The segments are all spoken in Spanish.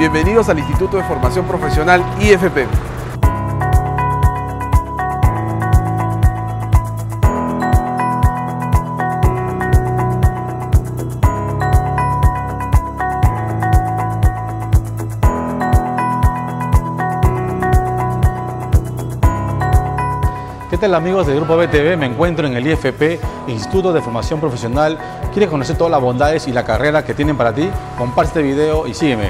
Bienvenidos al Instituto de Formación Profesional IFP. ¿Qué tal amigos del Grupo BTV? Me encuentro en el IFP, Instituto de Formación Profesional. ¿Quieres conocer todas las bondades y la carrera que tienen para ti? Comparte este video y sígueme.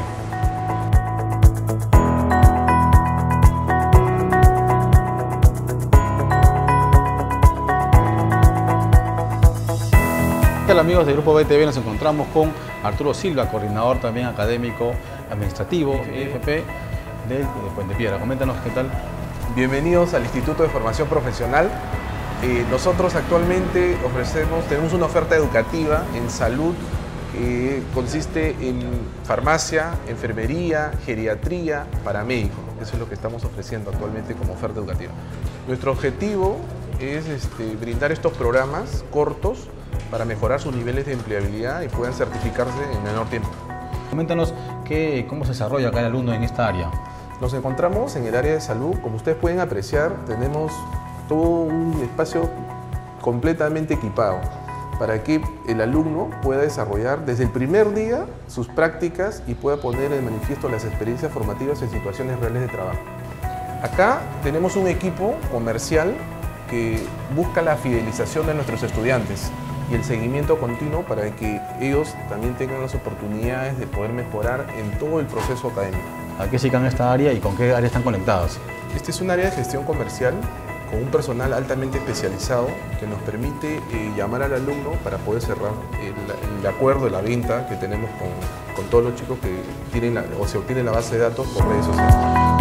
¿Qué tal amigos del Grupo BTV? Nos encontramos con Arturo Silva, coordinador también académico administrativo IFP de Puente Piedra. Coméntanos qué tal. Bienvenidos al Instituto de Formación Profesional. Nosotros actualmente tenemos una oferta educativa en salud que consiste en farmacia, enfermería, geriatría, paramédico. Eso es lo que estamos ofreciendo actualmente como oferta educativa. Nuestro objetivo es brindar estos programas cortos para mejorar sus niveles de empleabilidad y puedan certificarse en menor tiempo. Coméntanos cómo se desarrolla cada alumno en esta área. Nos encontramos en el área de salud. Como ustedes pueden apreciar, tenemos todo un espacio completamente equipado para que el alumno pueda desarrollar desde el primer día sus prácticas y pueda poner en manifiesto las experiencias formativas en situaciones reales de trabajo. Acá tenemos un equipo comercial que busca la fidelización de nuestros estudiantes y el seguimiento continuo para que ellos también tengan las oportunidades de poder mejorar en todo el proceso académico. ¿A qué se dedican esta área y con qué área están conectados? Este es un área de gestión comercial con un personal altamente especializado que nos permite llamar al alumno para poder cerrar el acuerdo de la venta que tenemos con todos los chicos que tienen o se obtienen la base de datos por redes sociales.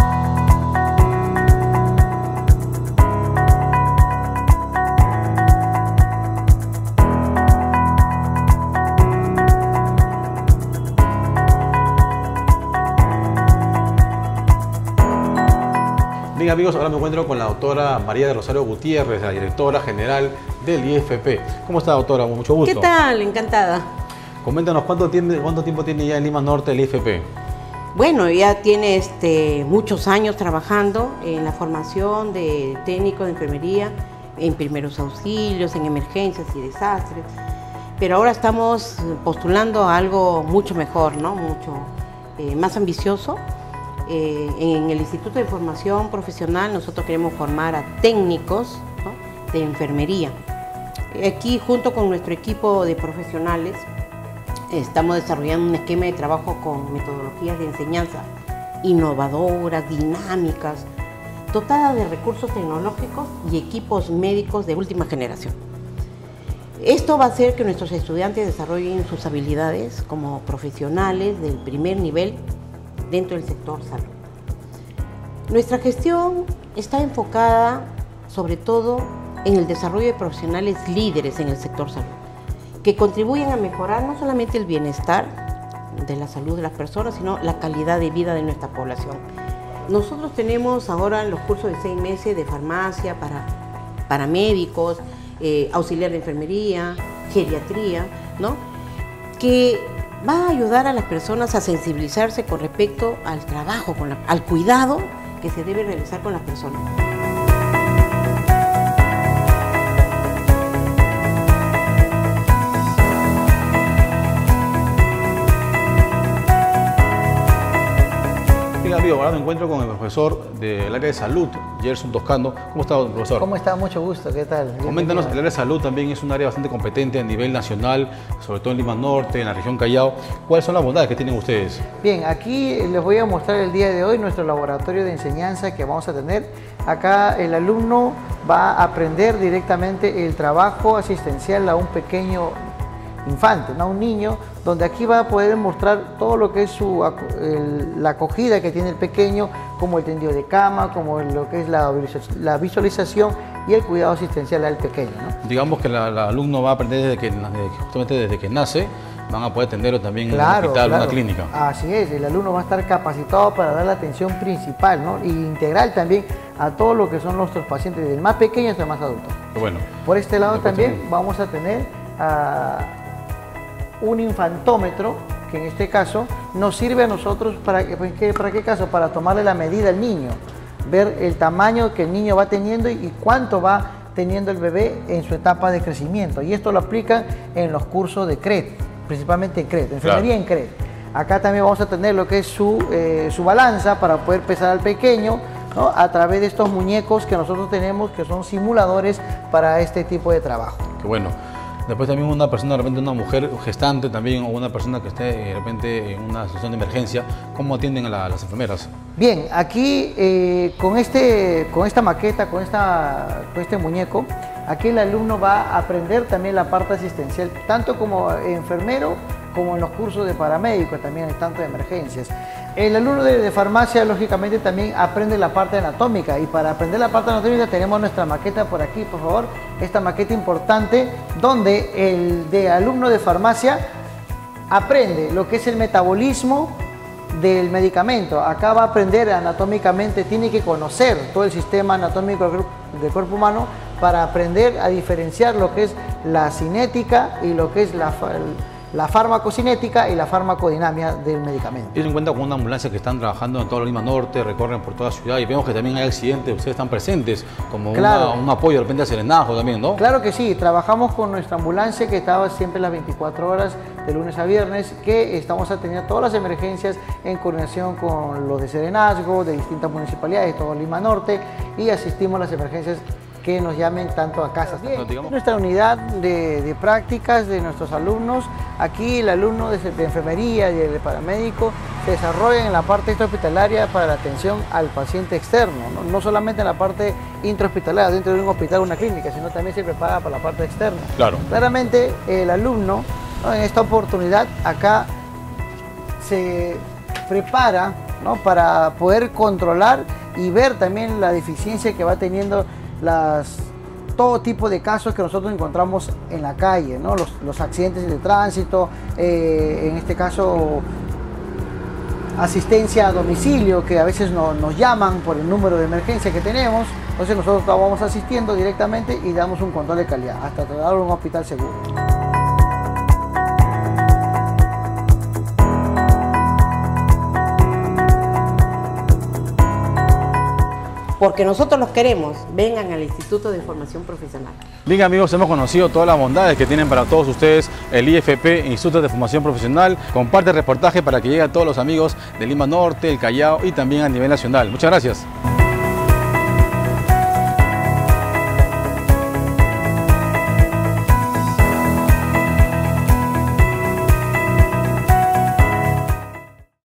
Bien amigos, ahora me encuentro con la doctora María de Rosario Gutiérrez, la directora general del IFP. ¿Cómo está, doctora? Mucho gusto. ¿Qué tal? Encantada. Coméntanos, ¿cuánto tiempo tiene ya en Lima Norte el IFP? Bueno, ya tiene muchos años trabajando en la formación de técnicos de enfermería, en primeros auxilios, en emergencias y desastres. Pero ahora estamos postulando a algo mucho mejor, ¿no? Mucho más ambicioso. En el Instituto de Formación Profesional nosotros queremos formar a técnicos, ¿no?, de enfermería. Aquí junto con nuestro equipo de profesionales estamos desarrollando un esquema de trabajo con metodologías de enseñanza innovadoras, dinámicas, dotadas de recursos tecnológicos y equipos médicos de última generación. Esto va a hacer que nuestros estudiantes desarrollen sus habilidades como profesionales del primer nivel dentro del sector salud. Nuestra gestión está enfocada sobre todo en el desarrollo de profesionales líderes en el sector salud, que contribuyen a mejorar no solamente el bienestar de la salud de las personas, sino la calidad de vida de nuestra población. Nosotros tenemos ahora los cursos de 6 meses de farmacia para médicos, auxiliar de enfermería, geriatría, ¿no?, que va a ayudar a las personas a sensibilizarse con respecto al trabajo, al cuidado que se debe realizar con las personas. Bien amigo, ahora me encuentro con el profesor del área de salud, Gerson Toscano. ¿Cómo está, profesor? ¿Cómo está? Mucho gusto, ¿qué tal? Coméntanos, el área de salud también es un área bastante competente a nivel nacional, sobre todo en Lima Norte, en la región Callao. ¿Cuáles son las bondades que tienen ustedes? Bien, aquí les voy a mostrar el día de hoy nuestro laboratorio de enseñanza que vamos a tener. Acá el alumno va a aprender directamente el trabajo asistencial a un pequeño infante, ¿no?, un niño, donde aquí va a poder mostrar todo lo que es la acogida que tiene el pequeño, como el tendido de cama, como lo que es la visualización y el cuidado asistencial al pequeño, ¿no? Digamos que el alumno va a aprender justamente desde que nace, van a poder atenderlo también en un hospital, en una clínica. Así es, el alumno va a estar capacitado para dar la atención principal, ¿no?, y integral también a todo lo que son nuestros pacientes, desde el más pequeño hasta el más adulto. Bueno, por este lado también vamos a tener un infantómetro que en este caso nos sirve a nosotros ¿para qué caso? Para tomarle la medida al niño, ver el tamaño que el niño va teniendo y cuánto va teniendo el bebé en su etapa de crecimiento. Y esto lo aplican en los cursos de CRED, principalmente en CRED, enfermería en CRED. Acá también vamos a tener lo que es su balanza para poder pesar al pequeño, ¿no? A través de estos muñecos que nosotros tenemos, que son simuladores para este tipo de trabajo. Qué bueno. Después también una persona, de repente una mujer gestante también, o una persona que esté de repente en una situación de emergencia, ¿cómo atienden a las enfermeras? Bien, aquí con esta maqueta, con este muñeco, aquí el alumno va a aprender también la parte asistencial, tanto como enfermero, como en los cursos de paramédico, también en tanto de emergencias. El alumno de farmacia, lógicamente, también aprende la parte anatómica, y para aprender la parte anatómica tenemos nuestra maqueta por aquí, por favor, esta maqueta importante, donde el alumno de farmacia aprende lo que es el metabolismo del medicamento. Acá va a aprender anatómicamente, tiene que conocer todo el sistema anatómico del cuerpo humano para aprender a diferenciar lo que es la cinética y lo que es la farmacocinética y la farmacodinamia del medicamento. Tienen en cuenta con una ambulancia que están trabajando en toda Lima Norte, recorren por toda la ciudad y vemos que también hay accidentes, ustedes están presentes como claro, un apoyo de repente a Serenazgo también, ¿no? Claro que sí, trabajamos con nuestra ambulancia que estaba siempre las 24 horas de lunes a viernes, que estamos atendiendo todas las emergencias en coordinación con los de Serenazgo, de distintas municipalidades de toda Lima Norte, y asistimos a las emergencias que nos llamen tanto a casas. Bien, nuestra unidad de prácticas de nuestros alumnos, aquí el alumno de enfermería y el de paramédico se desarrollan en la parte extrahospitalaria para la atención al paciente externo, no solamente en la parte intrahospitalaria, dentro de un hospital o una clínica, sino también se prepara para la parte externa. Claro. Claramente el alumno, ¿no?, en esta oportunidad acá se prepara, ¿no?, para poder controlar y ver también la deficiencia que va teniendo todo tipo de casos que nosotros encontramos en la calle, ¿no? Los accidentes de tránsito, en este caso asistencia a domicilio, que a veces nos llaman por el número de emergencia que tenemos, entonces nosotros vamos asistiendo directamente y damos un control de calidad hasta trasladarlo a un hospital seguro. Porque nosotros los queremos, vengan al Instituto de Formación Profesional. Bien amigos, hemos conocido todas las bondades que tienen para todos ustedes el IFP, Instituto de Formación Profesional. Comparte el reportaje para que llegue a todos los amigos de Lima Norte, el Callao y también a nivel nacional. Muchas gracias.